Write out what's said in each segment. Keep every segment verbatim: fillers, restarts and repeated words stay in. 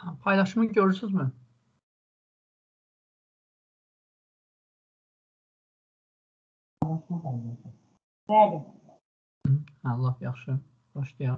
Paylaşımı görürsünüzmü? Bəli. Hə, lap yaxşı. Başlayaq.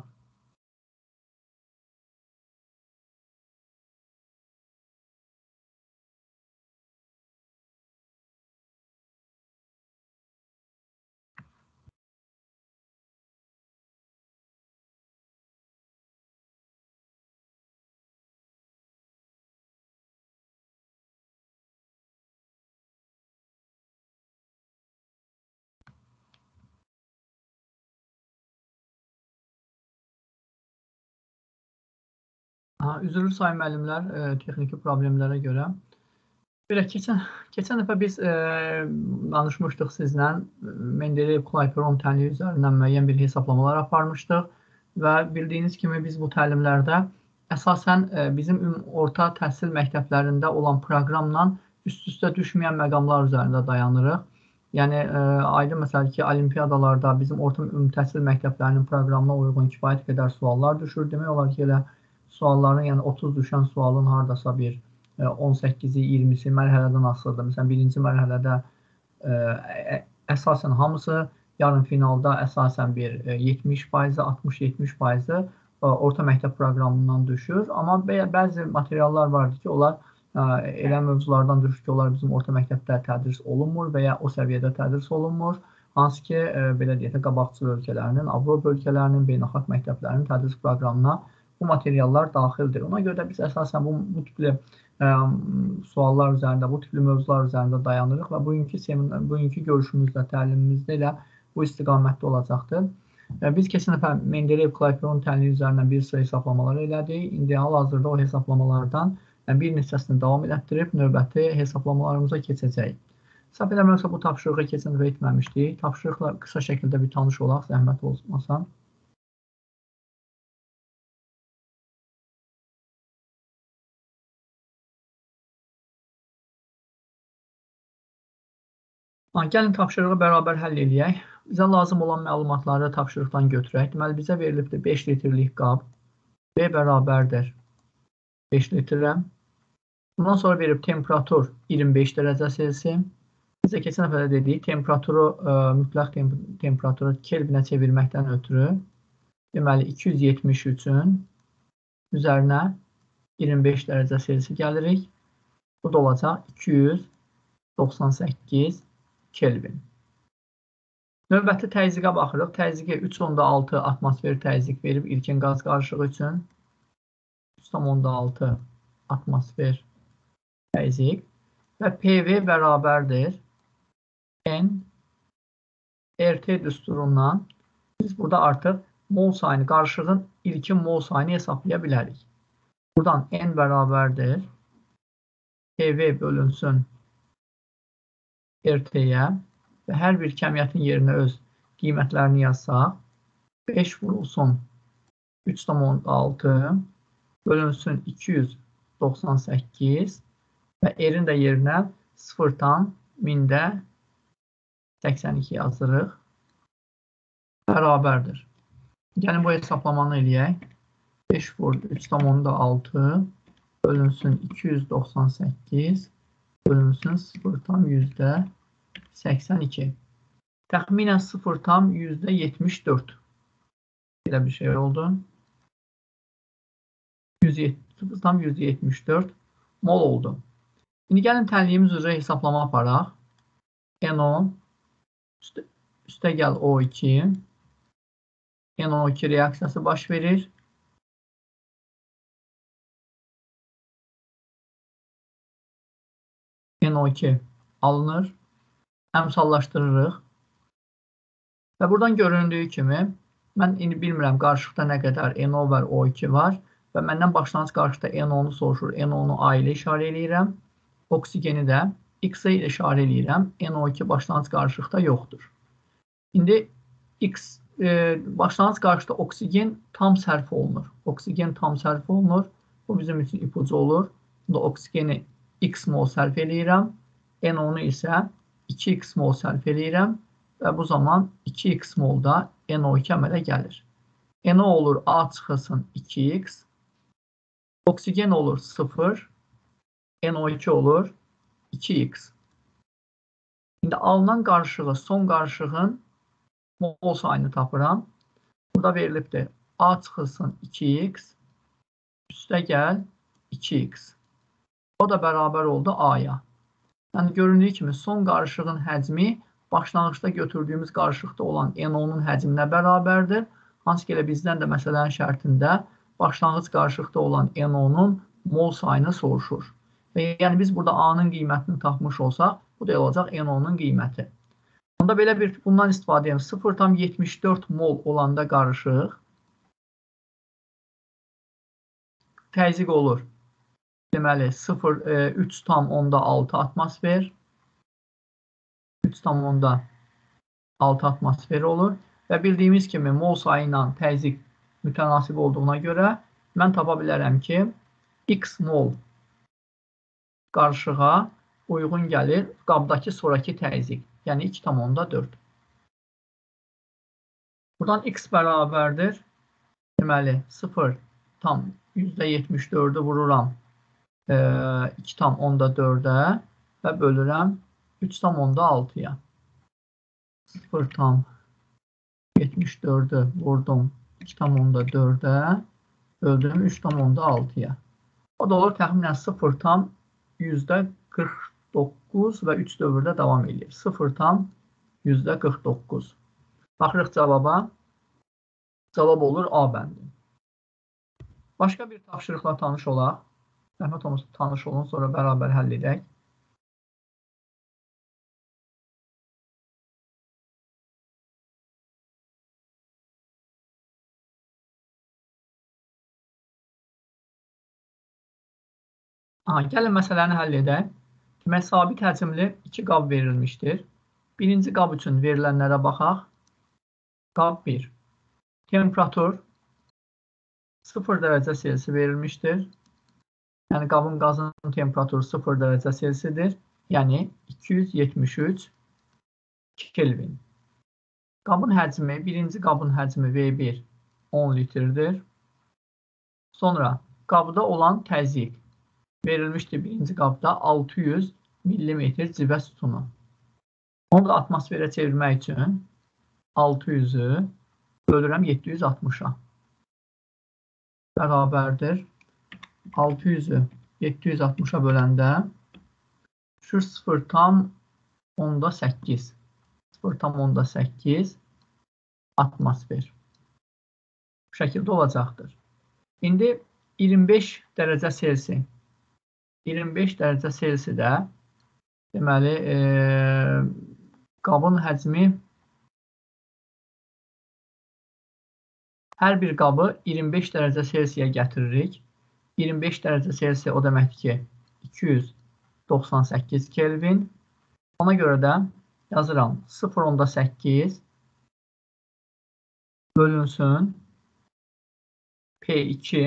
Ha, üzrlü sayın müəllimlər, e, texniki problemlərə görə. Belə keçən keçən dəfə biz e, danışmışdıq sizlə. Mendeleyev Clapeyron tənliyi üzərindən müəyyən bir hesablamalar aparmışdıq və bildiyiniz kimi biz bu təlimlərdə əsasən e, bizim orta təhsil məktəblərində olan proqramla üst-üstə düşməyən məqamlar üzərində dayanırıq. Yəni e, aydın məsələdir ki, olimpiyadalarda bizim orta ümumi təhsil məktəblərinin proqramına uyğun kifayət qədər suallar düşür. Demək olar ki, elə sualların, yəni otuz düşən sualın hardasa bir on səkkizi, iyirmisi mərhələdən asılıdır. Məsələn, birinci mərhələdə ə, əsasən hamısı, yarım finalda əsasən bir yetmiş faizi, altmış yetmiş faizi orta məktəb proqramından düşür. Amma bəzi materiallar vardır ki, onlar ə, elə mövzulardan düşür ki, onlar bizim orta məktəbdə tədris olunmur və ya o səviyyədə tədris olunmur. Hansı ki, ə, belə deyək də, qabaqcıl ölkələrinin, Avropa ölkələrinin, beynəlxalq məktəblərinin tədris proqramına bu materiallar daxildir. Ona görə də biz əsasən bu, bu tipli ə, suallar üzərində, bu tipli mövzular üzərində dayanırıq və bugünkü, seminar, bugünkü görüşümüzdə, təlimimizdə ilə bu istiqamətdə olacaqdır. Ə, biz keçən dəfə Mendeleyev Clapeyron tənliyi üzərindən bir sıra hesablamalar elədik. İndi hal-hazırda o hesablamalardan bir neçəsini davam elətdirib növbəti hesablamalarımıza keçəcəyik. Səhv eləmirəmsə bu tapşırığı keçən dəfə etməmişdik. Tapşırıqla qısa şəkildə bir tanış olaq, zəhmət olmasa. Gəlin tapşırığı bərabər həll edək. Bizə lazım olan məlumatları tapşırıqdan götürək. Deməli, bizə verilibdir beş litrlik qab. B bərabərdir beş litrə. Bundan sonra verib temperatur iyirmi beş dərəcə Selsi. Bizə keçən dəfə də dedik, temperaturu, ə, mütləq tem temperaturu Kelvinə çevirməkdən ötürü, deməli, iki yüz yetmiş üçün üzərinə iyirmi beş dərəcə Selsi gəlirik. Bu da olacaq iki yüz doxsan səkkiz Kelvin. Növbəti təzyiqə baxırıq. Təzyiqə üç nöqtə altı atmosfer təzyiq verib ilkin qaz qarışığı üçün. üç nöqtə altı atmosfer təzyiq və P V bərabərdir N R T düsturundan. Biz burada artıq mol sayını, qarışığın ilkin mol sayını hesablaya bilərik. Buradan N bərabərdir P V bölünsün R T-yə və hər bir kəmiyyətin yerinə öz qiymətlərini yazsaq, beş vurulsun üç nöqtə altı bölünsün iki yüz doxsan səkkiz və R-in də yerinə sıfırdan mində səksən iki yazırıq. Bərabərdir. Gəlin bu hesablamanı eləyək. beş vur üç nöqtə altı bölünsün iki yüz doxsan səkkiz bölünsün sıfırdan yüzdə səksən iki. Təxminən sıfırdan yüzdə yetmiş dörd. Belə bir şey oldu. sıfırdan yüzdə yetmiş dörd mol oldu. İndi gəlin tənliyimiz üzrə hesablama aparaq. N on üstə, üstə gəl O iki N O iki reaksiyası baş verir. N O iki alınır. Əmsallaşdırırıq. Və buradan göründüyü kimi, mən indi bilmirəm qarışıqda nə qədər N O və O iki var və məndən başlanğıc qarışıqda N onu soruşur. N onu A ilə işarə eləyirəm. Oksigeni də X ilə işarə eləyirəm. N O iki başlanğıc qarışıqda yoxdur. İndi X e, başlanğıc qarışıqda oksigen tam sərf olunur. Oksigen tam sərf olunur. Bu bizim üçün ipucu olur. Bunda oksigeni X mol sərf eləyirəm. N onu isə iki X mol sərf eləyirəm və bu zaman iki X molda N O iki əmələ gəlir. N O olur A çıxılsın iki X Oksigen olur sıfır. N O iki olur iki x. Şimdi alınan qarışığı, son qarışığın mol sayını tapıram. Burada verilibdir. A çıxılsın iki x. Üstə gəl iki x. O da bərabər oldu A-ya. Yəni göründüyü kimi son qarışığın həcmi başlanğıçda götürdüyümüz qarışıqda olan N O-nun həcminə bərabərdir. Hansı ki elə bizdən də məsələnin şərtində başlanğıc qarışıqda olan N O-nun mol sayını soruşur. Və yəni biz burada A-nın qiymətini tapmış olsaq, bu da olacaq N O-nun qiyməti. Onda belə bir bundan istifadə edelim. sıfır tam yetmiş dörd mol olanda qarışıq təzyiq olur. Deməli sıfır üç tam onda altı atmosfer. üç tam onda altı atmosfer olur. Və bildiyimiz kimi mol sayı ilə təzyiq mütənasib olduğuna görə mən tapa bilərəm ki, x mol qarışığa uyğun gəlir qabdakı sonraki təzyiq. Yəni iki tam onda dörd. Buradan x bərabərdir. Deməli sıfır tam yüzdə yetmiş dördü vururam iki tam onda dördə və bölürəm üç tam onda altıya. sıfır tam yetmiş dördü vurdum iki tam onda dördə böldüm üç tam onda altıya. O da olur təxminən sıfır tam yüzdə qırx doqquz və üç dövrdə davam edir. sıfır tam yüzdə qırx doqquz. Baxırıq cavaba. Cavab olur A bəndi. Başqa bir tapşırıqla tanış olaq. Zəhmət olmasa tanış olun, sonra bərabər həll edək. Aha, gəlin məsələni həll edək. Demək, sabit həcmli iki qab verilmişdir. Birinci qab üçün verilənlərə baxaq. Qab bir. Temperatur sıfır dərəcə Selsi verilmişdir. Yəni qabın qazının temperaturu sıfır dərəcə Selsidir. Yəni iki yüz yetmiş üç Kelvin. Qabın həcmi, birinci qabın həcmi V bir on litrdir. Sonra qabda olan təzyiq verilmişdir birinci qabda altı yüz millimetr civə sütunu. Onu da atmosferə çevirmək üçün altı yüzü bölürəm yeddi yüz altmışa. Bərabərdir. altı yüzü yeddi yüz altmışa böləndə düşür sıfır tam onda səkkiz. sıfır tam onda səkkiz atmosfer. Bu şəkildə olacaqdır. İndi iyirmi beş dərəcə Selsi. iyirmi beş dərəcə Selsidə deməli e, qabın həcmi hər bir qabı iyirmi beş dərəcə Selsiyə gətiririk. iyirmi beş dərəcə Selsi o deməkdir ki, iki yüz doxsan səkkiz Kelvin. Ona görə də yazıram sıfır onda səkkiz bölünsün P iki.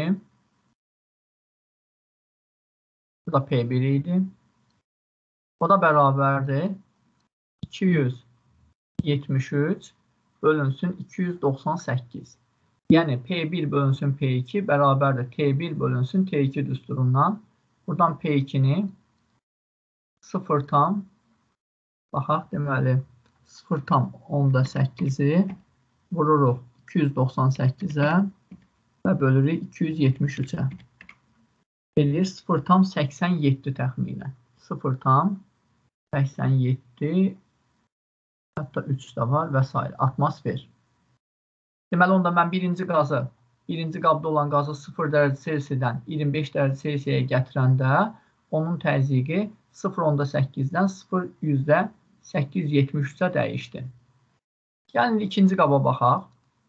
Bu da P bir idi. O da bərabərdir iki yüz yetmiş üç bölünsün iki yüz doxsan səkkiz. Yəni P bir bölünsün P iki bərabərdir T bir bölünsün T iki düsturundan. Buradan P ikini sıfır tam baxaq, deməli sıfır tam onda səkkizi vururuq iki yüz doxsan səkkizə və bölürük iki yüz yetmiş üçə. Eləyir sıfır tam səksən yeddi təxminən. sıfır tam səksən yeddi, hətta üç də var və s. atmosfer. Deməli, onda mən birinci qazı, birinci qabda olan qazı sıfır dərəcə Selsidən iyirmi beş dərəcə Selsiyə gətirəndə onun təzyiqi sıfır onda səkkizdən sıfır yüzdə səkkiz yüz yetmiş üçə dəyişdi. Gəlin ikinci qaba baxaq.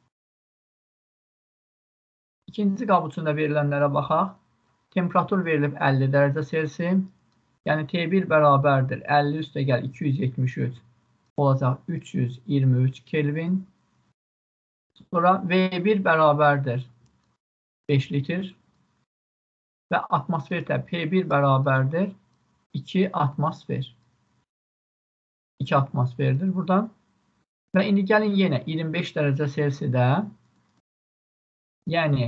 İkinci qab üçün də verilənlərə baxaq. Temperatur verilib əlli dərəcə Selsi. Yəni T bir bərabərdir əlli üstə gəl iki yüz yetmiş üç olacaq üç yüz iyirmi üç Kelvin. Sonra V bir bərabərdir beş litr və atmosferdə P bir bərabərdir iki atmosfer. iki atmosferdir buradan. Və indi gəlin yenə iyirmi beş dərəcə Selsidə, yəni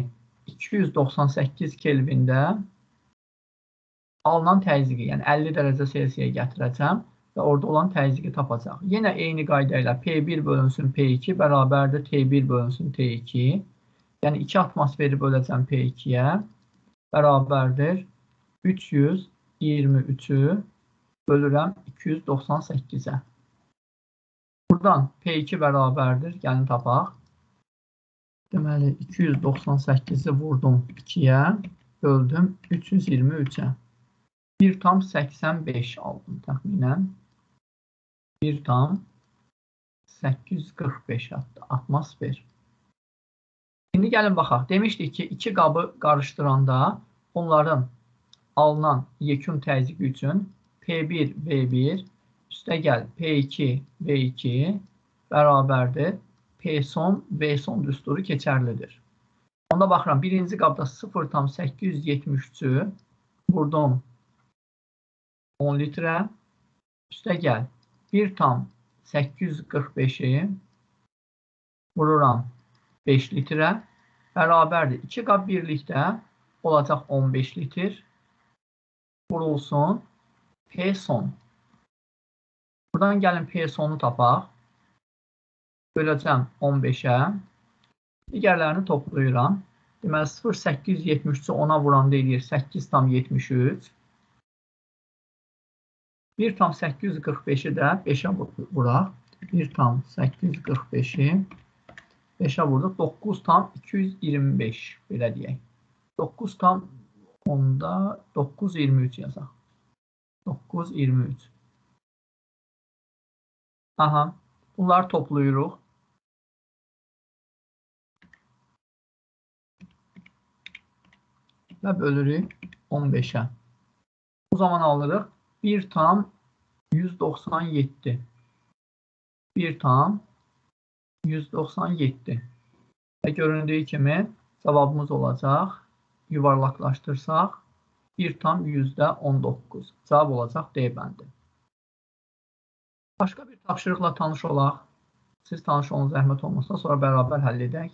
iki yüz doxsan səkkiz Kelvində alınan təzyiqi, yəni əlli dərəcə Selsiyə gətirəcəm və orada olan təzyiqi tapacaq. Yenə eyni qayda ilə P bir bölünsün P iki bərabərdir T bir bölünsün T iki. Yəni iki atmosferi böləcəm P ikiyə bərabərdir üç yüz iyirmi üçü bölürəm iki yüz doxsan səkkizə. Buradan P iki bərabərdir. Gəlin tapaq. Deməli, iki yüz doxsan səkkizi vurdum ikiyə, böldüm üç yüz iyirmi üçə. bir tam səksən beş aldım təxminən. bir tam səkkiz yüz qırx beş atmosfer. İndi gəlin baxaq. Demişdik ki, iki qabı qarışdıranda onların alınan yekun təzyiqi üçün P bir V bir üstə gəl P iki V iki bərabərdir P son V son düsturu keçərlidir. Onda baxıram, birinci qabda sıfır tam səkkiz yüz yetmiş üçü vurdum on litrə, üstə gəl bir tam səkkiz yüz qırx beşi vururam beş litrə, bərabərdir. iki qab birlikdə olacaq on beş litr. Vurulsun P son. Buradan gəlin P sonu tapaq. Böləcəm on beşə. Digərlərini toplayıram. Deməli, sıfır tam səkkiz yüz yetmiş üçü ona vuranda eləyir səkkiz tam yetmiş üç. bir tam səkkiz yüz qırx beşi də beşə vuraq. bir tam səkkiz yüz qırx beşi beşə vurduq. doqquz tam iki yüz iyirmi beş belə deyək. doqquz tam onda doqquz yüz iyirmi üç yazaq. doqquz yüz iyirmi üç. Aha, bunları toplayırıq. Və bölürük on beşə. O zaman alırıq bir tam yüz doxsan yeddi. bir tam yüz doxsan yeddi. Və göründüyü kimi cavabımız olacaq. Yuvarlaqlaşdırsaq bir tam yüzdə on doqquz. Cavab olacaq D bəndi. Başqa bir tapşırıqla tanış olaq. Siz tanış olun, zəhmət olmasa, sonra bərabər həll edək.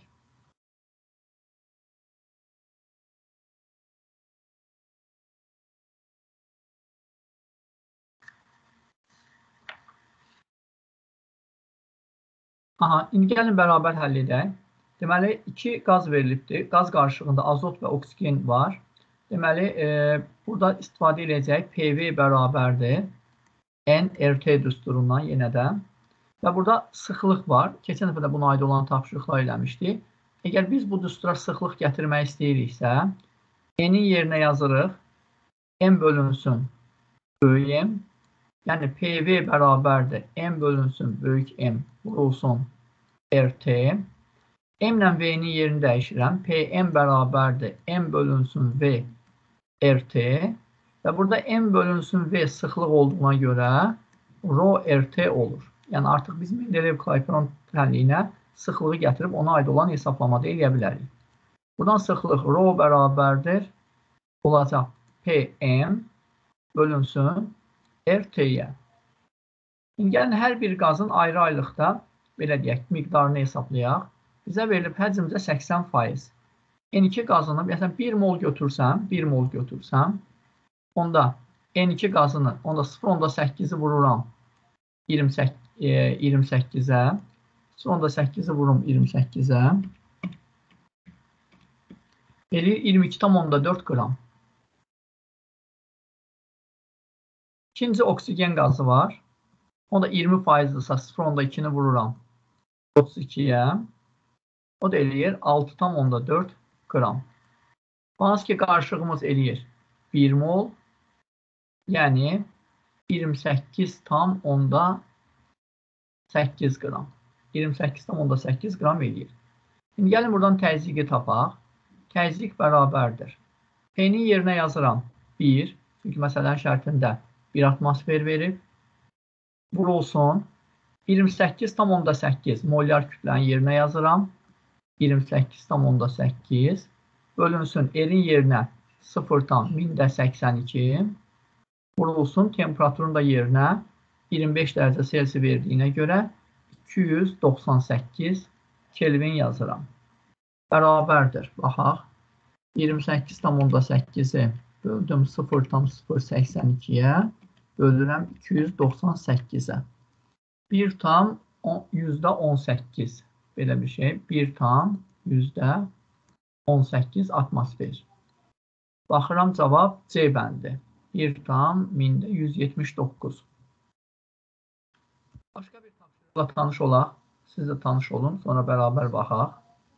Aha, indi gəlin bərabər həll edək. Deməli, iki qaz verilibdir. Qaz qarışığında azot və oksigen var. Deməli, e, burada istifadə edəcək P V bərabərdir N R T düsturundan yenə də. Və burada sıxlıq var. Keçən dəfə də buna aid olan tapşırıqlar eləmişdik. Əgər biz bu düstura sıxlıq gətirmək istəyiriksə, N-in yerinə yazırıq M bölünsün böyük M. Yəni P V bərabərdir M bölünsün böyük M vurulsun R T. M ilə V-nin yerini dəyişirəm. P M bərabərdir M bölünsün V R T. Və burada M bölünsün V sıxlıq olduğuna görə rho R T olur. Yəni artıq biz Mendeleyev-Kleyperon tənliyinə sıxlığı gətirib ona aid olan hesablamada eləyə bilərik. Buradan sıxlıq rho bərabərdir olacaq P M bölünsün R T-yə. İndi gəlin hər bir qazın ayrı-ayrılıqda belə deyək, miqdarını hesablayaq. Bizə verilib həcmcə səksən faiz. N iki qazını, məsələn, bir mol götürsəm, bir mol götürsəm, onda N iki qazını, onda sıfır tam səkkizi vururam iyirmi səkkizə, sıfır tam səkkizi vururum iyirmi səkkizə, eləyir iyirmi iki tam dörd qram. İkinci oksigen qazı var. O da iyirmi faizdirsə sıfır tam ikini vururam otuz ikiyə. O da eləyir altı tam dörd qram. Hansı ki, qarışığımız eləyir bir mol. Yəni iyirmi səkkiz tam səkkiz qram. iyirmi səkkiz tam səkkiz qram eləyir. Şimdi gəlin buradan təzyiqi tapaq. Təzyiq bərabərdir. P-nin yerinə yazıram bir. Çünki məsələnin şərtində bir atmosfer verib. Vurulsun. iyirmi səkkiz tam səkkiz molyar kütlənin yerinə yazıram. iyirmi səkkiz tam səkkiz. Bölünsün R-in yerinə sıfır tam mində səksən iki. Vurulsun temperaturun da yerinə iyirmi beş dərəcə Selsi verdiyinə görə iki yüz doxsan səkkiz Kelvin yazıram. Bərabərdir. Baxaq. iyirmi səkkiz tam onda səkkizi böldüm sıfır tam sıfır səksən ikiyə bölürəm iki yüz doxsan səkkizə. bir tam yüzdə on səkkiz. Belə bir şey. bir tam yüzdə on səkkiz atmosfer. Baxıram cavab C bəndi. bir tam mində yüz yetmiş doqquz. Başqa bir tapşırıqla tanış olaq. Siz də tanış olun. Sonra bərabər baxaq.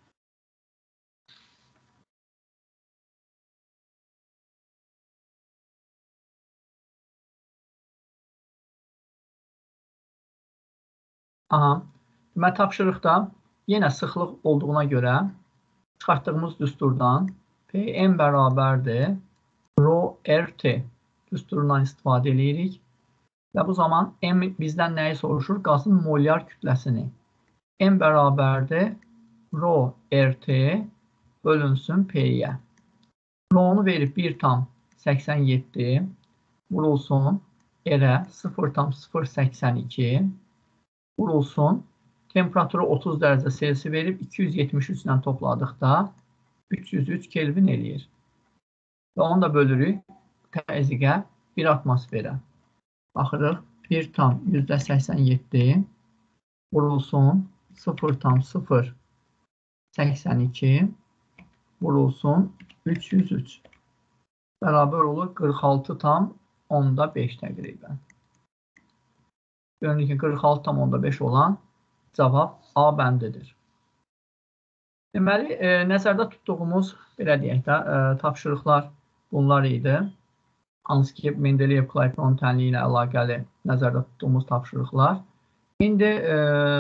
Aha. Deməli, tapşırıqda yenə sıxlıq olduğuna görə çıxartdığımız düsturdan P M bərabərdir rho R T düsturundan istifadə edirik. Və bu zaman M bizdən nəyi soruşur? Qazın molyar kütləsini. M bərabərdir rho R T bölünsün P-yə. Rho-nu verib bir tam səksən yeddi vurulsun R-ə sıfır tam sıfır səksən iki vurulsun. Temperaturu otuz dərəcə Selsi verib iki yüz yetmiş üç ilə topladıqda üç yüz üç Kelvin eləyir. Və onu da bölürük təzyiqə bir atmosferə. Baxırıq bir tam yüzdə səksən yeddi vurulsun sıfır tam sıfır səksən iki vurulsun üç yüz üç. Bərabər olur qırx altı tam onda beş təqribən. Görünür ki, qırx altı tam onda beş olan cavab A bəndidir. Deməli, e, nəzərdə tutduğumuz, belə deyək də, e, tapşırıqlar bunlar idi. Hansı ki, Mendeleyev-Klayperon tənliyi ilə əlaqəli nəzərdə tutduğumuz tapşırıqlar. İndi e,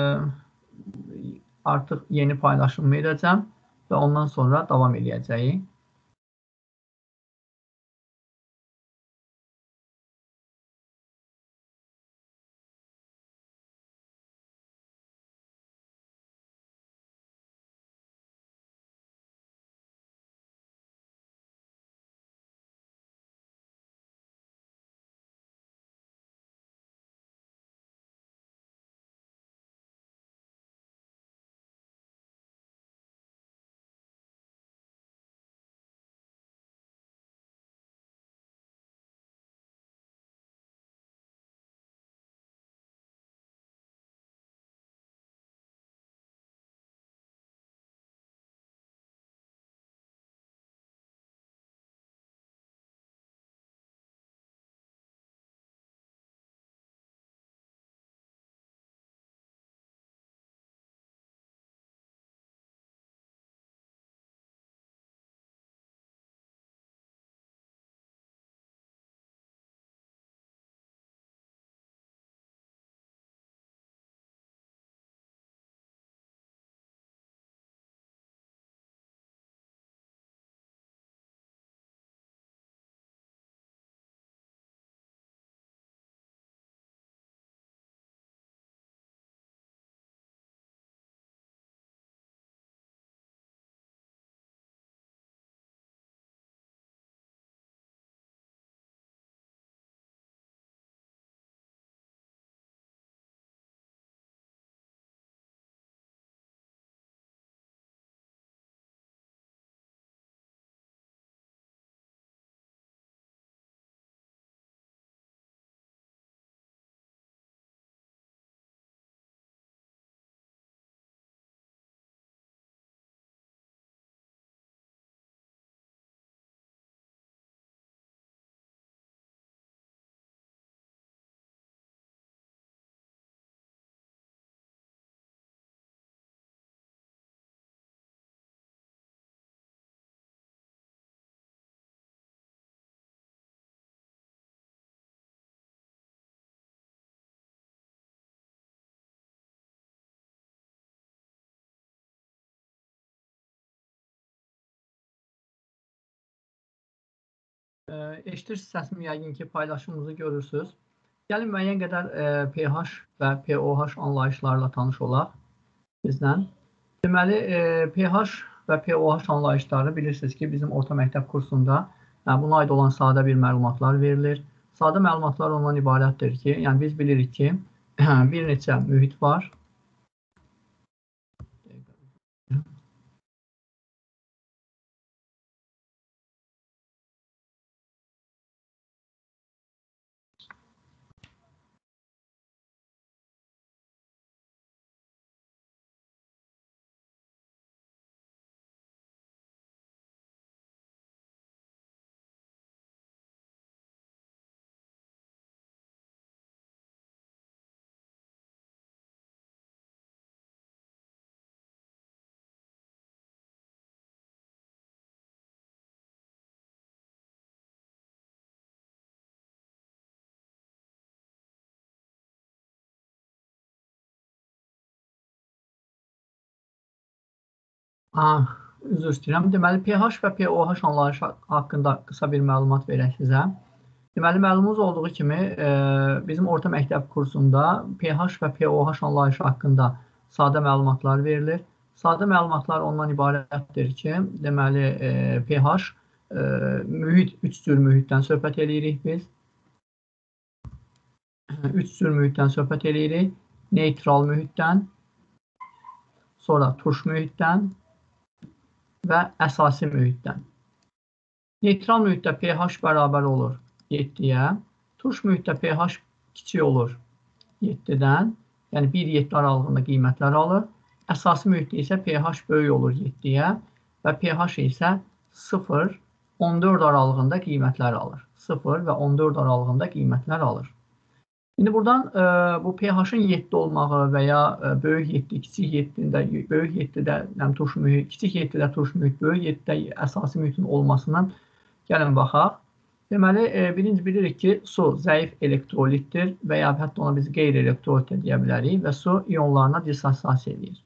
artıq yeni paylaşım edəcəm və ondan sonra davam edəcəyik. Eşidirsiniz səsimi, yəqin ki, paylaşımımızı görürsünüz. Gəlin müəyyən qədər e, pH və pOH anlayışlarla tanış olaq bizlə. Deməli, e, pH və pOH anlayışları bilirsiniz ki, bizim orta məktəb kursunda yəni, buna aid olan sadə bir məlumatlar verilir. Sadə məlumatlar ondan ibarətdir ki, yəni biz bilirik ki, bir neçə mühit var. Ah, üzr istəyirəm. Deməli, pH və pOH anlayışı haqqında qısa bir məlumat verək sizə. Deməli, məlumunuz olduğu kimi, e, bizim orta məktəb kursunda pH və pOH anlayışı haqqında sadə məlumatlar verilir. Sadə məlumatlar ondan ibarətdir ki, deməli, e, pH, e, mühit, üç cür mühitdən söhbət edirik biz. Üç cür mühitdən söhbət edirik. Neytral mühitdən, sonra turş mühitdən və əsasi mühitdən. Neytral mühitdə pH bərabər olur yeddiyə, turş mühitdə pH kiçik olur yeddidən, yəni bir yeddi aralığında qiymətlər alır. Əsasi mühitdə isə pH böyük olur yeddiyə və pH isə sıfır on dörd aralığında qiymətlər alır. sıfır və on dörd aralığında qiymətlər alır. İndi buradan e, bu pH-ın yeddi olmağı və ya e, böyük yeddi, kiçik yeddidə, böyük yeddidə yəni turş mühit, kiçik yeddidə turş mühit, böyük yeddidə əsasi mühitin olmasından gəlin baxaq. Deməli, e, birinci bilirik ki, su zəif elektrolitdir və ya hətta ona biz qeyri-elektrolit də deyə bilərik və su ionlarına dissosiasiya edir.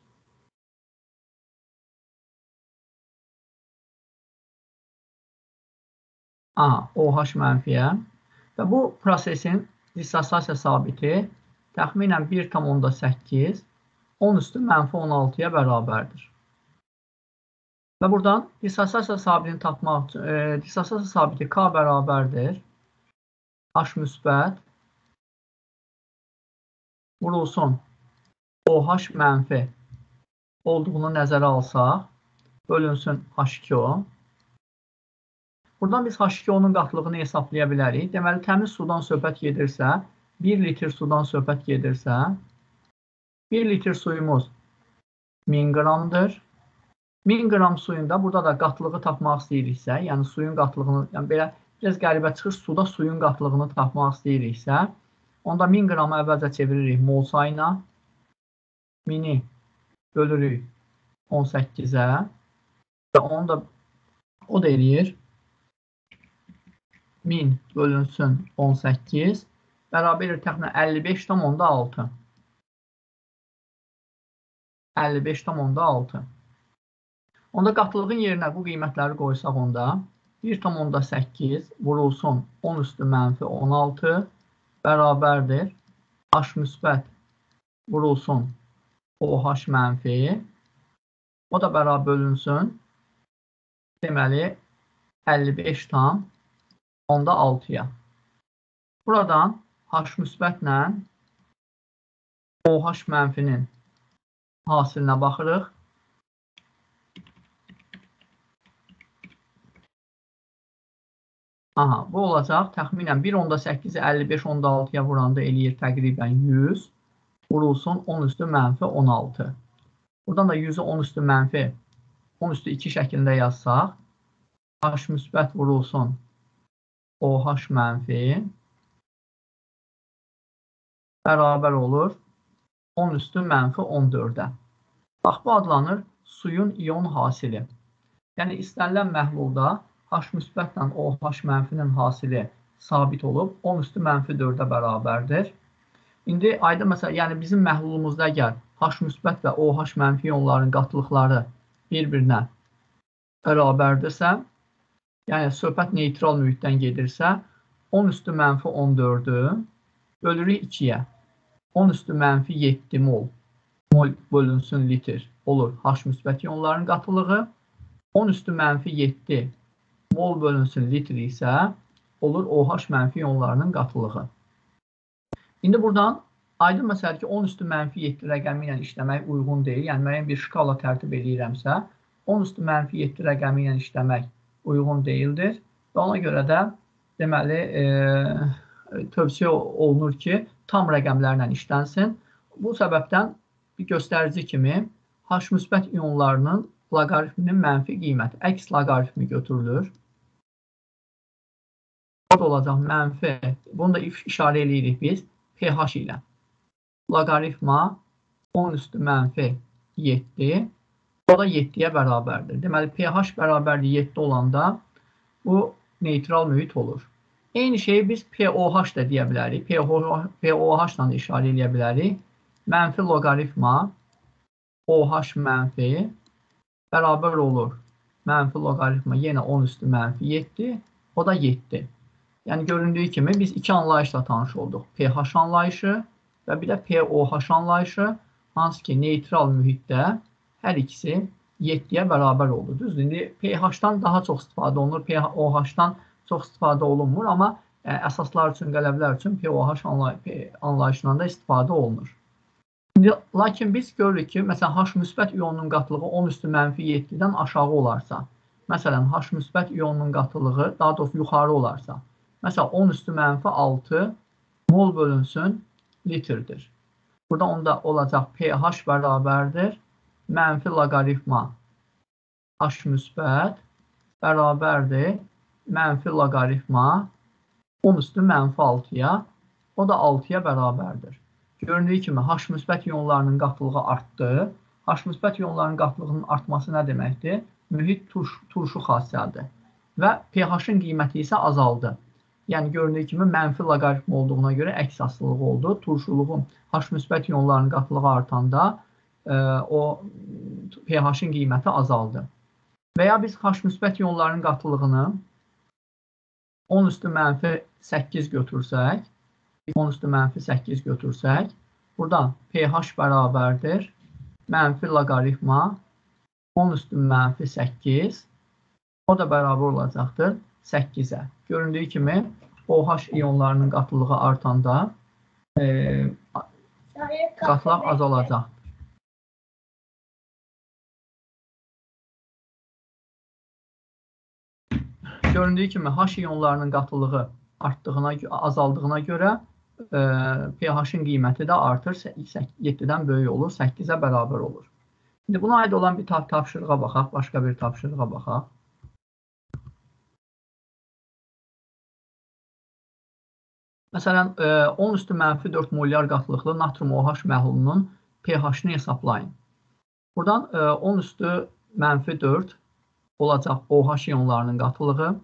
Aha, OH mənfiyə və bu prosesin dissosiasiya sabiti təxminən bir tam onda səkkiz, on üstü mənfi on altıya bərabərdir. Və buradan dissosiasiya sabitini tapmaq üçün, e, dissosiasiya sabiti K bərabərdir. H müsbət vurulsun OH mənfi olduğunu nəzərə alsaq, bölünsün H iki O. Buradan biz H iki O-nun qatlılığını hesablaya bilərik. Deməli, təmiz sudan söhbət gedirsə, bir litr sudan söhbət gedirsə, bir litr suyumuz min qramdır. min qram suyunda burada da qatlığı tapmaq istəyiriksə, yəni suyun qatlılığını, yəni belə biraz qəribə çıxır, suda suyun qatlılığını tapmaq istəyiriksə, onda min qramı əvvəlcə çeviririk mol sayına, mini bölürük on səkkizə və onu da o da eləyir min bölünsün on səkkiz bərabər təxminən əlli beş tam onda altı. əlli beş tam onda altı. Onda qatlılığın yerinə bu qiymətləri qoysaq onda bir tam onda səkkiz vurulsun on üstü mənfi on altı bərabərdir. H müsbət vurulsun OH mənfi. O da bərabər bölünsün. Deməli, əlli beş tam onda altıya. Buradan H müsbətlə OH mənfinin hasilinə baxırıq. Aha, bu olacaq. Təxminən bir onda səkkizi əlli beş onda altıya vuranda eləyir təqribən yüz. Vurulsun on üstü mənfi on altı. Buradan da yüzü on üstü mənfi on üstü iki şəklində yazsaq, H müsbət vurulsun OH mənfi bərabər olur on üstü mənfi on dördə. Bax, bu adlanır suyun ion hasili. Yəni, istənilən məhlulda H müsbətlə OH mənfinin hasili sabit olub, on üstü mənfi dördə bərabərdir. İndi ayda məsələn, yəni bizim məhlulumuzda əgər H müsbət və OH mənfi ionların qatlıqları bir-birinə bərabərdirsə, yəni söhbət neytral mühitdən gedirsə, on üstü mənfi on dördü bölürük ikiyə. on üstü mənfi yeddi mol, mol bölünsün litr olur H müsbət ionların qatılığı. on üstü mənfi yeddi mol bölünsün litr isə olur OH mənfi ionlarının qatılığı. İndi buradan aydın məsələdir ki, on üstü mənfi yeddi rəqəmi ilə işləmək uyğun deyil. Yəni, müəyyən bir şkala tərtib edirəmsə, on üstü mənfi yeddi rəqəmi ilə işləmək uyğun deyildir. Və ona görə də deməli, e, tövsiyə olunur ki, tam rəqəmlərlə işlənsin. Bu səbəbdən bir göstərici kimi H müsbət ionlarının loqaritminin mənfi qiyməti, əks loqaritmi götürülür. Bu da olacaq mənfi, bunu da işarə edirik biz pH ilə. Loqaritma on üstü mənfi yeddi, o da yeddiyə bərabərdir. Deməli, pH bərabərdir yeddi olanda bu neytral mühit olur. Eyni şeyi biz pOH da deyə bilərik. pOH da işarə edə bilərik. Mənfi loqaritma OH mənfi bərabər olur mənfi loqaritma yenə on üstü mənfi yeddi, o da yeddi. Yəni göründüyü kimi biz iki anlayışla tanış olduq. pH anlayışı və bir də pOH anlayışı, hansı ki neytral mühitdə hər ikisi yeddiyə bərabər oldu. Düzdür, indi pH-dan daha çox istifadə olunur, pOH-dan çox istifadə olunmur, amma ə, əsaslar üçün, qələblər üçün pOH anlay anlayışından da istifadə olunur. İndi, lakin biz görürük ki, məsələn, H müsbət iyonunun qatılığı on üstü mənfi yeddidən aşağı olarsa, məsələn, H müsbət iyonunun qatılığı daha doğrusu yuxarı olarsa, məsələn, on üstü mənfi altı mol bölünsün litrdir. Burada onda olacaq pH bərabərdir mənfi loqaritma H müsbət bərabərdir mənfi loqaritma on üstü mənfi altıya, o da altıya bərabərdir. Göründüyü kimi H müsbət iyonlarının qatılığı artdı. H müsbət iyonlarının qatılığının artması nə deməkdir? Mühit turş, turşu xassəlidir. Və pH-ın qiyməti isə azaldı. Yəni göründüyü kimi mənfi loqaritma olduğuna görə əks asılılıq oldu. Turşuluğun H müsbət iyonlarının qatılığı artanda e, o pH-ın qiyməti azaldı. Və ya biz H müsbət iyonlarının qatılığını on üstü mənfi səkkiz götürsək, on üstü mənfi səkkiz götürsək, buradan pH bərabərdir mənfi loqaritma on üstü mənfi səkkiz, o da bərabər olacaqdır səkkizə. Göründüyü kimi OH iyonlarının qatılığı artanda e, qatılıq azalacaq. Göründüyü kimi H iyonlarının qatılığı artdığına, azaldığına görə e, pH-ın qiyməti də artır, yeddidən böyük olur, səkkizə bərabər olur. İndi buna aid olan bir tapşırığa baxaq, başqa bir tapşırığa baxaq. Məsələn, e, on üstü mənfi dörd molyar qatılıqlı natrium OH məhlulunun pH-ını hesablayın. Buradan e, on üstü mənfi dörd olacaq OH iyonlarının qatılığı.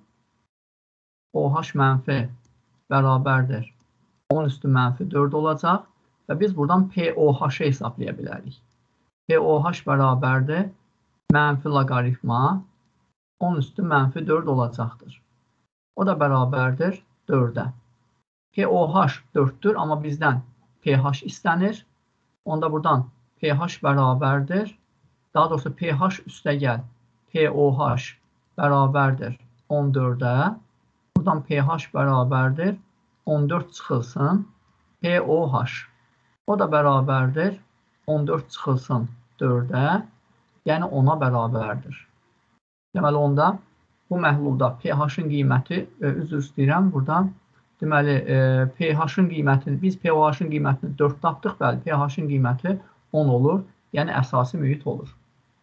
OH mənfi bərabərdir on üstü mənfi dörd olacaq və biz buradan pOH-ı hesablaya bilərik. pOH bərabərdir mənfi loqaritma on üstü mənfi dörd olacaqdır. O da bərabərdir dördə. pOH dörddür, amma bizdən pH istənir. Onda buradan pH bərabərdir. Daha doğrusu pH üstəgəl pOH bərabərdir on dördə. Buradan pH bərabərdir on dörd çıxılsın pOH. O da bərabərdir on dörd çıxılsın dördə, yəni ona bərabərdir. Deməli, onda bu məhlulda pH-ın qiyməti, e, üzr istəyirəm, buradan deməli, e, pH-ın qiymətini, biz pOH-ın qiymətini dörd tapdıq, bəli, pH-ın qiyməti on olur, yəni əsasi mühit olur.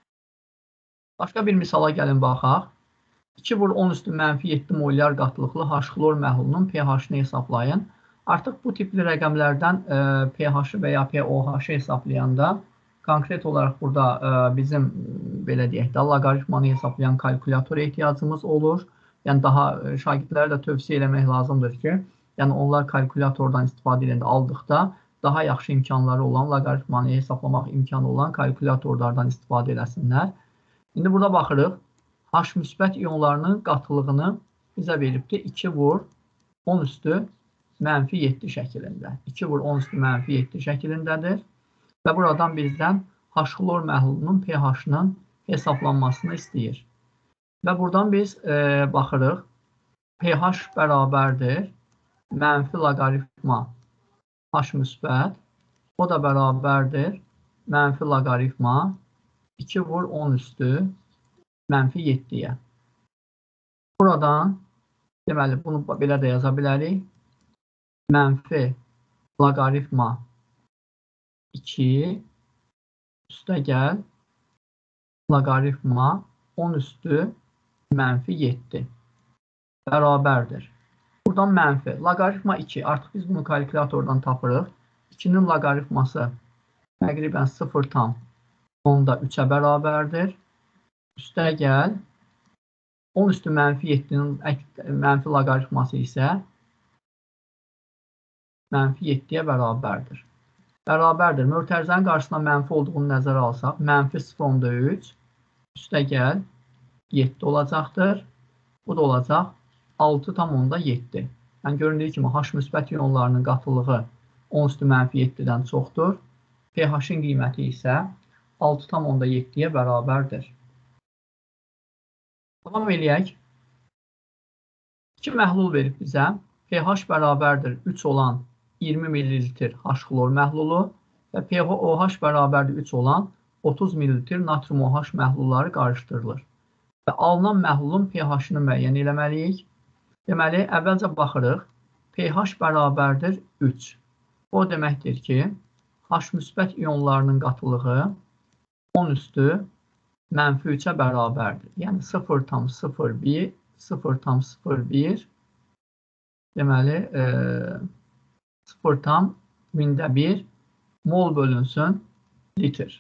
Başqa bir misala gəlin baxaq. iki vur on üstü mənfi yeddi molyar qatılıqlı H-xlor məhlulunun pH-ını hesablayın. Artıq bu tipli rəqəmlərdən e, pH-ı və ya pOH-ı hesablayanda konkret olaraq burada e, bizim belə deyək də loqaritmanı hesablayan kalkulyatora ehtiyacımız olur. Yəni daha e, şagirdlərə də tövsiyə eləmək lazımdır ki, yəni onlar kalkulyatordan istifadə edəndə aldıqda daha yaxşı imkanları olan, loqaritmanı hesablamaq imkanı olan kalkulyatorlardan istifadə eləsinlər. İndi burada baxırıq. H müsbət iyonlarının qatılığını bizə veribdir iki vur on üstü mənfi yeddi şəklində. iki vur on üstü mənfi yeddi şəklindədir. Və buradan bizdən H-xlor məhlulunun pH-ının hesablanmasını istəyir. Və buradan biz e, baxırıq. pH bərabərdir mənfi loqaritma H müsbət. O da bərabərdir mənfi loqaritma iki vur on üstü mənfi yeddiyə. Buradan, deməli, bunu belə də yaza bilərik. Mənfi loqaritma iki üstəgəl loqaritma on üstü mənfi yeddi bərabərdir. Buradan mənfi loqaritma iki. Artıq biz bunu kalkulyatordan tapırıq. ikinin loqaritması təqribən sıfır tam onda üçə bərabərdir. Üstəgəl on üstü mənfi yeddinin mənfi loqaritması isə mənfi yeddiyə bərabərdir. Bərabərdir. Mötərizənin qarşısında mənfi olduğunu nəzərə alsaq, mənfi sıfır onda üç, üstə gəl yeddi olacaqdır. Bu da olacaq altı tam onda yeddi. Yəni göründüyü kimi H müsbət iyonlarının qatılığı on üstü mənfi yeddidən çoxdur. pH-ın qiyməti isə altı tam onda yeddiyə bərabərdir. Davam eləyək. İki məhlul verib bizə. pH bərabərdir üç olan iyirmi millilitr H-xlor məhlulu və pOH bərabərdir üç olan otuz millilitr natrium OH məhlulları qarışdırılır. Və alınan məhlulun pH-ını müəyyən eləməliyik. Deməli, əvvəlcə baxırıq. pH bərabərdir üç. O deməkdir ki, H müsbət iyonlarının qatılığı on üstü mənfi üçə bərabərdir. Yəni sıfır tam sıfır bir, sıfır tam sıfır bir, deməli, e, sıfır tam mində bir mol bölünsün litr.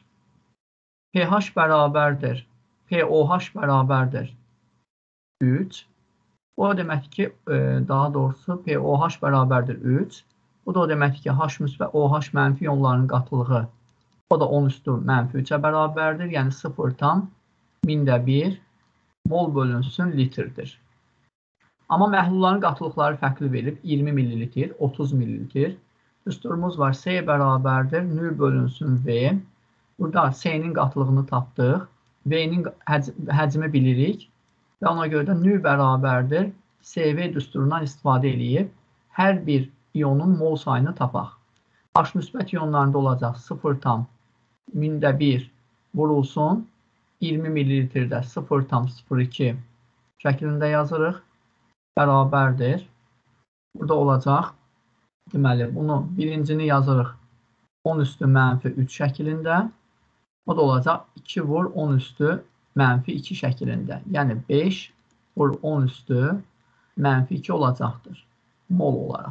pH bərabərdir, pOH bərabərdir üç. O deməkdir ki, e, daha doğrusu pOH bərabərdir üç. Bu da o deməkdir ki, H müsbət OH mənfi iyonlarının qatılığı o da on üstü mənfi üçə bərabərdir. Yəni sıfır tam mində bir mol bölünsün litrdir. Amma məhlulların qatılıqları fərqli verilib. iyirmi millilitr, otuz millilitr. Düsturumuz var. S bərabərdir. Nü bölünsün V. Burada S-nin qatılığını tapdıq. V-nin həcmi bilirik. Və ona görə də nü bərabərdir. S V düsturundan istifadə edib hər bir iyonun mol sayını tapaq. H müsbət iyonlarında olacaq sıfır tam mində bir vurulsun iyirmi millilitrdə sıfır tam sıfır iki şəklində yazırıq. Bərabərdir. Burada olacaq. Deməli, bunu birincini yazırıq on üstü mənfi üç şəklində. O da olacaq iki vur on üstü mənfi iki şəklində. Yəni beş vur on üstü mənfi iki olacaqdır. Mol olaraq.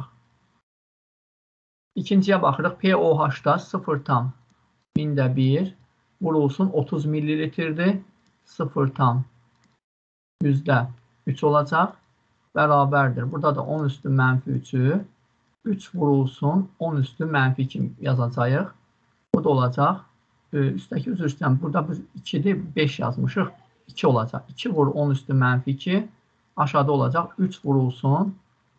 İkinciyə baxırıq. pOH-da sıfır tam mində bir vurulsun otuz millilitrdir. sıfır tam yüzdə üç olacaq. Bərabərdir. Burada da on üstü mənfi üçü üç vurulsun on üstü mənfi iki yazacağıq. Bu da olacaq. Üstdəki üzr istəyirəm. Burada biz ikidir, beş yazmışıq. iki olacaq. iki vur on üstü mənfi iki. Aşağıda olacaq. üç vurulsun.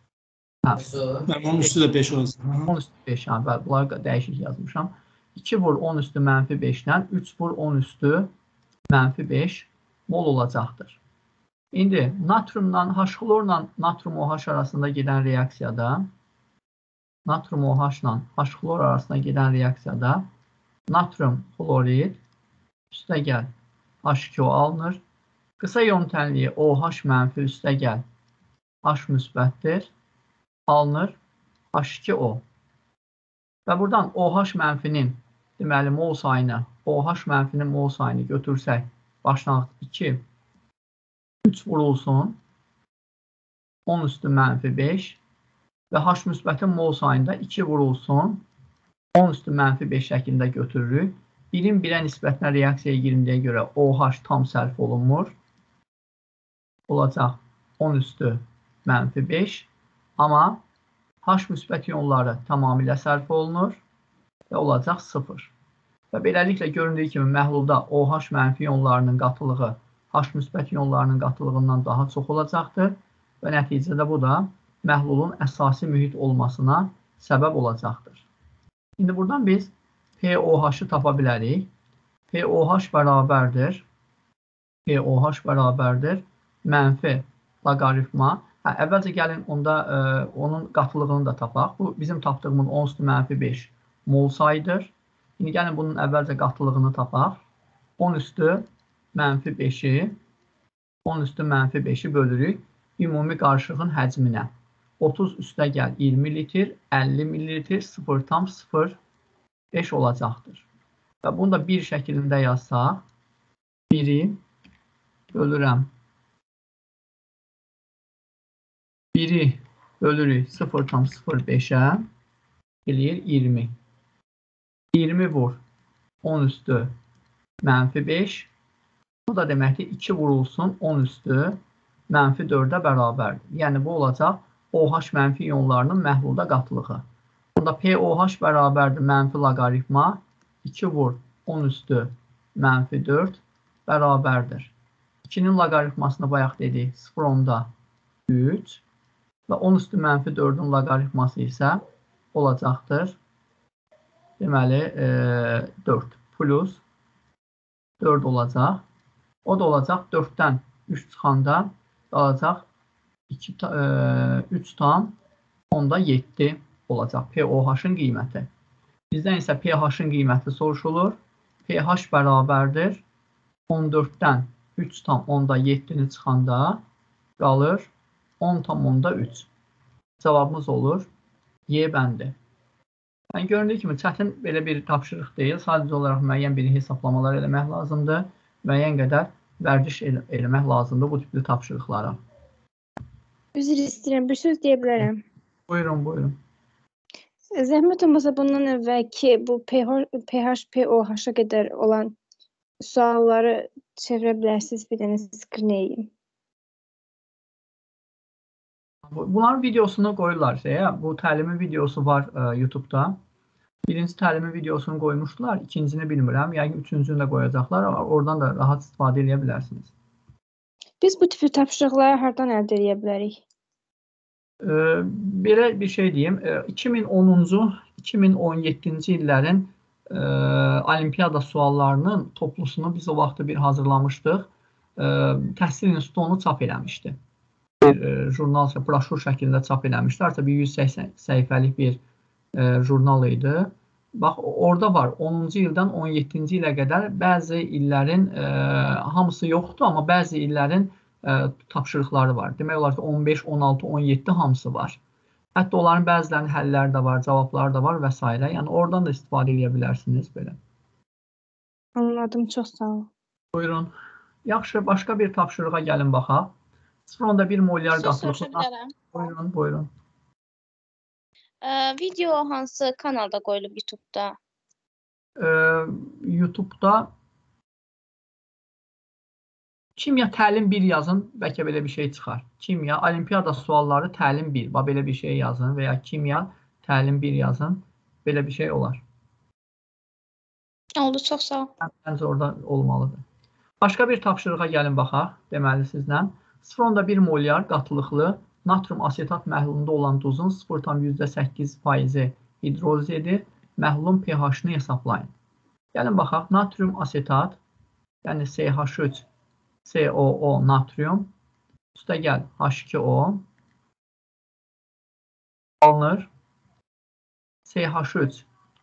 on üstü də beş olacaq. on üstü beş. Bəli, bunları dəyişik yazmışam. iki vur on üstü mənfi beşdən üç vur on üstü mənfi beş mol olacaqdır. İndi natriumdan H-xlorla natrium OH arasında gedən reaksiyada natrium OH ilə H-xlor arasında gedən reaksiyada natrium xlorid üstə gəl H iki O alınır. Qısa iyon tənliyi OH mənfi üstə gəl H müsbətdir. Alınır H iki O. Və buradan OH mənfinin deməli mol sayını OH mənfinin mol sayını götürsək başlanğıc iki üç vurulsun on üstü mənfi beş və H müsbətin mol sayında iki vurulsun on üstü mənfi beş şəklində götürürük. birin birə nisbətinə reaksiyaya girindiyə görə OH tam sərf olunmur. Olacaq on üstü mənfi beş. Amma H müsbət iyonları tamamilə sərf olunur və olacaq sıfır. Və beləliklə göründüyü kimi məhlulda OH mənfi iyonlarının qatılığı H müsbət iyonlarının qatılığından daha çox olacaqdır və nəticədə bu da məhlulun əsasi mühit olmasına səbəb olacaqdır. İndi buradan biz pOH-ı tapa bilərik. pOH bərabərdir. pOH bərabərdir. Mənfi loqaritma. Hə, əvvəlcə gəlin onda e, onun qatılığını da tapaq. Bu bizim tapdığımız on üstü mənfi beş mol sayıdır. İndi gəlin bunun əvvəlcə qatılığını tapaq. on üstü mənfi beşi on üstü mənfi beşi bölürük ümumi qarışığın həcminə. otuz üstə gəl iyirmi litr, əlli millilitr, sıfır tam sıfır beş olacaqdır. Və bunu da bir şəklində yazsaq, biri bölürəm. biri bölürük sıfır tam sıfır beşə eləyir iyirmi. iyirmi vur on üstü mənfi beş. Bu da deməkdir iki vurulsun on üstü mənfi dördə bərabərdir. Yəni bu olacaq OH mənfi iyonlarının məhlulda qatılığı. Bunda pOH bərabərdir mənfi loqaritma iki vur on üstü mənfi dörd bərabərdir. ikinin loqaritmasını bayaq dedik sıfır onda üç və on üstü mənfi dördün loqaritması isə olacaqdır. Deməli e, dörd plus dörd olacaq. O da olacaq dörddən üç çıxanda qalacaq iki, e, üç tam onda yeddi olacaq pOH-ın qiyməti. Bizdən isə pH-ın qiyməti soruşulur. pH bərabərdir on dörddən üç tam onda yeddini çıxanda qalır on tam onda üç. Cavabımız olur Y bəndi. Yəni, göründüyü kimi çətin belə bir tapşırıq deyil. Sadəcə olaraq müəyyən bir hesablamalar eləmək lazımdır. Müəyyən qədər vərdiş el eləmək lazımdır bu tipli tapşırıqlara. Üzr istəyirəm, bir söz deyə bilərəm. Buyurun, buyurun. Zəhmət olmasa bundan əvvəlki bu pH, pOH-a qədər olan sualları çevirə bilərsiniz, bir dənə skrinəyim. Bunların videosunu qoyurlar şeyə. Bu təlimin videosu var e, YouTube-da. Birinci təlimin videosunu qoymuşdular. İkincini bilmirəm. Yəni üçüncünü də qoyacaqlar. Oradan da rahat istifadə edə bilərsiniz. Biz bu tip tapşırıqları hardan əldə edə bilərik? E, belə bir şey deyim. E, iki min onuncu iki min on yeddinci illərin e, olimpiada suallarının toplusunu biz o vaxtı bir hazırlamışdıq. E, Təhsil İnstitutu onu çap eləmişdi. Bir e, jurnal, broşur şəklində çap eləmişlərsə bir yüz səksən səhifəlik bir e, jurnal idi. Bax, orada var onuncu ildən on yeddinci ilə qədər bəzi illərin e, hamısı yoxdur, amma bəzi illərin e, tapşırıqları var. Demək olar ki, on beş, on altı, on yeddi hamısı var. Hətta onların bəzilərinin həlləri də var, cavabları da var və s. Yəni oradan da istifadə edə bilərsiniz belə. Anladım, çox sağ olun. Buyurun. Yaxşı, başqa bir tapşırığa gəlin baxaq. sıfır onda bir molyar qatılıqlı. Buyurun, buyurun. Ee, video hansı kanalda qoyulub YouTube-da? Ee, YouTube-da kimya təlim bir yazın, bəlkə belə bir şey çıxar. Kimya, olimpiada sualları təlim bir, belə bir şey yazın və ya kimya təlim bir yazın, belə bir şey olar. Oldu, çox sağ ol. Məncə orada olmalıdır. Başqa bir tapşırığa gəlin baxaq, deməli sizlə. sıfır onda bir molyar qatılıqlı natrium asetat məhlulunda olan duzun sıfır tam yüzdə səkkiz faizi hidroliz edir. Məhlulun pH-ını hesablayın. Gəlin baxaq, natrium asetat, yəni C H üç C O O natrium, üstə gəl H iki O alınır. C H üç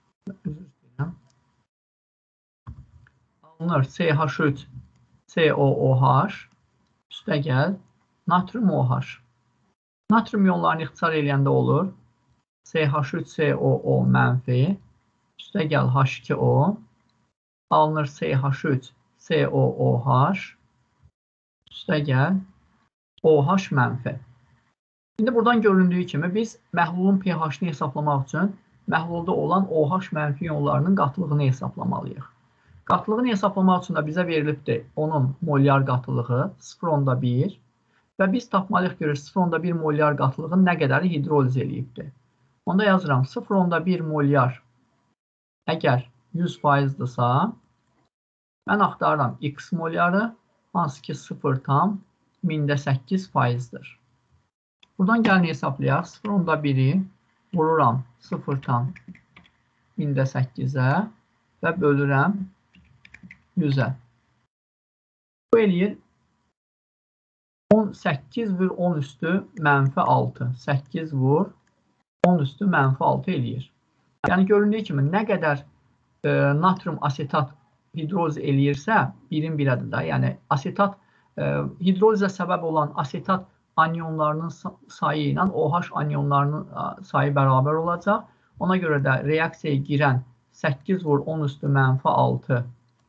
alınır. C H üç C O O H üstə gəl natrium OH. Natrium iyonlarını ixtisar eləyəndə olur. C H üç C O O mənfi üstə gəl H iki O alınır. C H üç C O O H üstə gəl OH mənfi. İndi buradan göründüyü kimi biz məhlulun pH-ını hesablamaq üçün məhlulda olan OH mənfi iyonlarının qatılığını hesablamalıyıq. Qatılığını hesablamaq üçün də bizə verilibdir onun molyar qatılığı sıfır onda bir və biz tapmalıyıq görür sıfır onda bir molyar qatılığın nə qədəri hidroliz eləyibdir. Onda yazıram sıfır onda bir molyar əgər yüz faizdırsa mən axtarıram X molyarı hansı ki sıfır tam mində səkkiz faizdir. Buradan gəlin hesablayaq. sıfır onda biri vururam sıfır tam mində səkkizə və bölürəm yüzə. Bu eləyir on səkkiz vur on üstü mənfi altı. səkkiz vur on üstü mənfi altı eləyir. Yəni göründüyü kimi nə qədər e, natrium asetat hidroliz eləyirsə birin birədir də. Yəni asetat e, hidrolizə səbəb olan asetat anyonlarının sayı ilə OH anyonlarının sayı bərabər olacaq. Ona görə də reaksiyaya girən səkkiz vur on üstü mənfi altı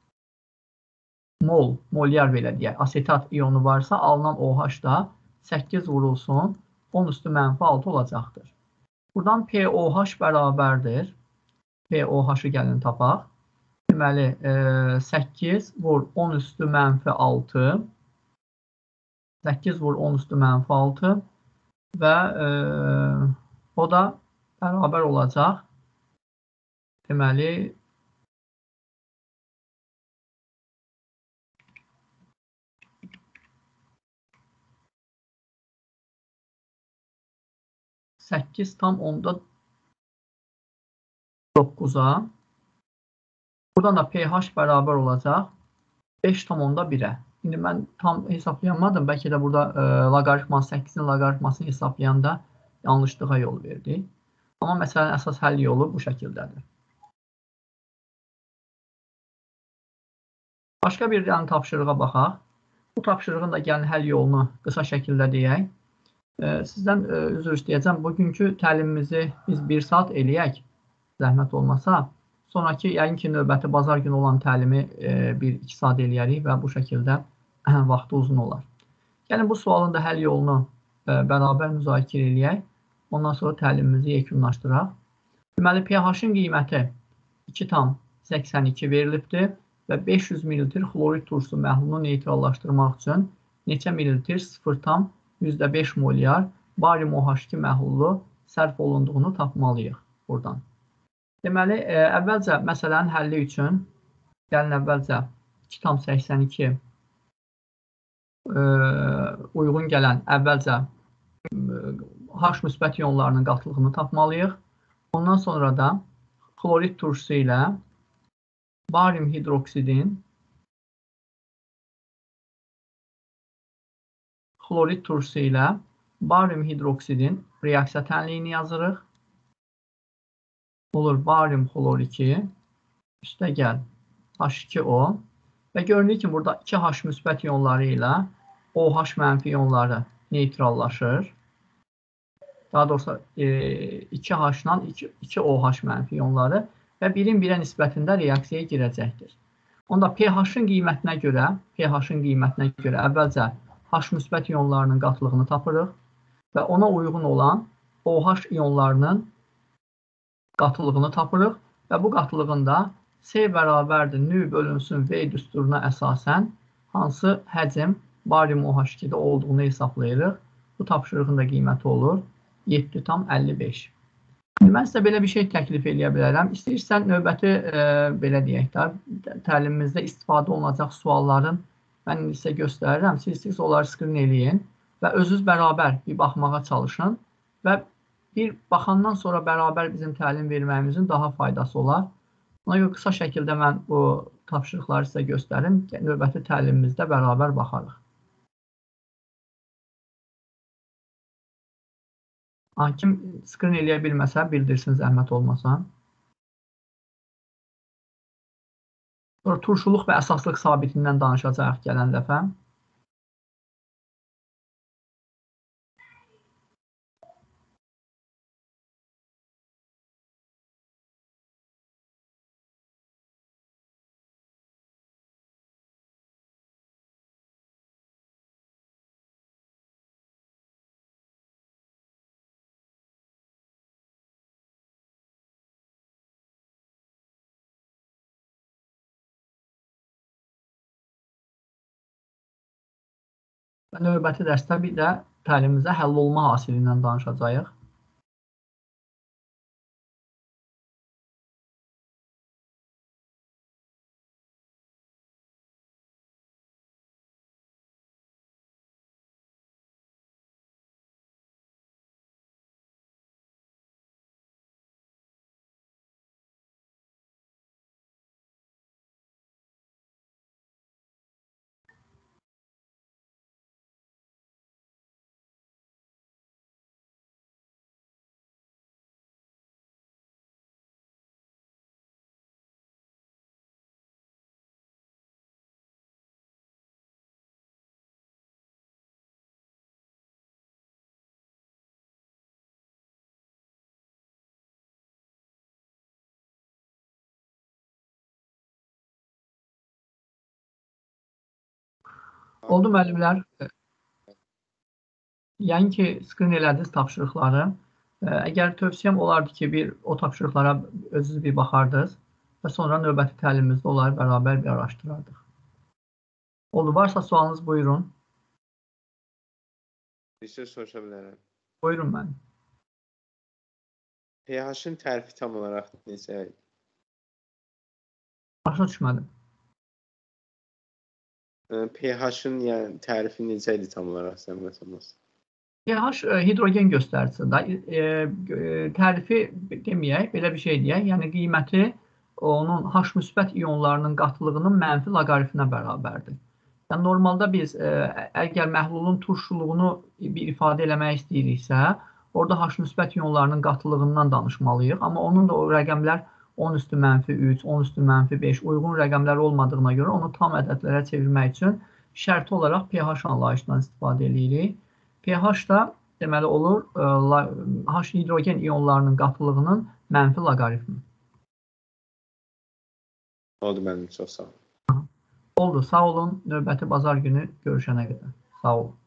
mol, molyar belə deyək, asetat iyonu varsa alınan OH da səkkiz vurulsun on üstü mənfi altı olacaqdır. Buradan pOH bərabərdir. pOH-ı gəlin tapaq. Deməli e, səkkiz vur on üstü mənfi altı səkkiz vur on üstü mənfi altı və e, o da bərabər olacaq. Deməli səkkiz tam onda doqquza. Buradan da pH bərabər olacaq beş tam onda birə. İndi mən tam hesablayamadım. Bəlkə də burada e, loqaritmanın səkkizin loqaritmasını hesablayanda yanlışlığa yol verdi. Amma məsələnin əsas həll yolu bu şəkildədir. Başqa bir yəni, tapşırığa baxaq. Bu tapşırığın da gəlin həll yolunu qısa şəkildə deyək. E, sizdən e, üzr istəyəcəm. Bugünkü təlimimizi biz bir saat eləyək. Zəhmət olmasa. Sonraki yəqin ki, növbəti bazar günü olan təlimi bir iki saat eləyərik və bu şəkildə vaxtı uzun olar. Gəlin bu sualın da həll yolunu bərabər müzakirə eləyək. Ondan sonra təlimimizi yekunlaşdıraq. Deməli, pH-ın qiyməti iki tam səksən iki verilibdir və beş yüz mililitr xlorid turşusu məhlulunu neytrallaşdırmaq üçün neçə mililitr sıfır tam yüzdə beş molyar barium O H iki məhlulu sərf olunduğunu tapmalıyıq buradan. Deməli, əvvəlcə məsələnin həlli üçün gəlin əvvəlcə iki tam səksən iki uyğun gələn əvvəlcə H müsbət ionlarının qatılığını tapmalıyıq. Ondan sonra da xlorid turşusu ilə barium hidroksidin xlorid turşusu ilə barium hidroksidin reaksiya tənliyini yazırıq. Olur barium xlor iki üstə gəl H iki O və görünür ki, burada iki H müsbət ionları ilə OH mənfi ionları neytrallaşır. Daha doğrusu iki H ilə iki OH mənfi ionları və birin birə nisbətində reaksiyaya girəcəkdir. Onda pH-ın qiymətinə görə, pH-ın qiymətinə görə əvvəlcə H müsbət ionlarının qatılığını tapırıq və ona uyğun olan OH ionlarının qatılığını tapırıq və bu qatılığında C bərabərdir nü bölünsün V düsturuna əsasən hansı həcm barium O H ikidə olduğunu hesablayırıq. Bu tapşırığın da qiyməti olur yeddi tam əlli beş. Mən sizə belə bir şey təklif edə bilərəm. İstəyirsən növbəti e, belə deyək də, təlimimizdə istifadə olunacaq sualların mən sizə göstərirəm. Siz istəyirsiniz onları skrin eləyin və özünüz bərabər bir baxmağa çalışın və bir baxandan sonra bərabər bizim təlim verməyimizin daha faydası olar. Ona görə qısa şəkildə mən bu tapşırıqları sizə göstərim. Növbəti təlimimizdə bərabər baxarıq. Kim skrin eləyə bilməsə, bildirsin zəhmət olmasa. Sonra turşuluq və əsaslıq sabitindən danışacaq gələn dəfə. Və növbəti dərsdə bir də təlimimizə həll olma hasili ilə danışacağıq. Oldu müəllimlər. Yəni ki, skrin elədiniz tapşırıqları. Əgər tövsiyəm olardı ki, bir o tapşırıqlara özünüz bir baxardınız və sonra növbəti təlimimizdə onları bərabər bir araşdırardıq. Oldu, varsa sualınız buyurun. Bir şey soruşa bilərəm. Buyurun mən. pH-ın tərfi tam olaraq necə? Başa düşmədim. pH-ın yəni tərifi necə idi tam olaraq zəhmət olmaz? pH e, hidrogen göstəricisidir. E, e, tərifi deməyək, belə bir şey deyək. Yəni qiyməti onun H müsbət iyonlarının qatılığının mənfi loqaritminə bərabərdir. Yəni normalda biz e, əgər məhlulun turşuluğunu bir ifadə eləmək istəyiriksə, orada H müsbət iyonlarının qatılığından danışmalıyıq. Amma onun da o rəqəmlər on üstü mənfi üç, on üstü mənfi beş uyğun rəqəmlər olmadığına görə onu tam ədədlərə çevirmək üçün şərti olaraq pH anlayışından istifadə edirik. pH da deməli olur H hidrogen iyonlarının qatılığının mənfi loqaritmi. Oldu mənim, çox sağ olun. Oldu, sağ olun. Növbəti bazar günü görüşənə qədər. Sağ olun.